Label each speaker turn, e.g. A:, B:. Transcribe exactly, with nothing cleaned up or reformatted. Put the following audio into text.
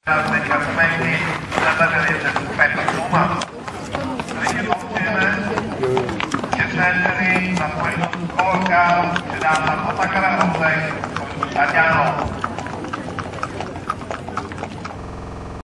A: degli argomenti della tendenza sul pezzo umano. Chiesendoli da questo Volca, che dà la Copa Caracol, italiano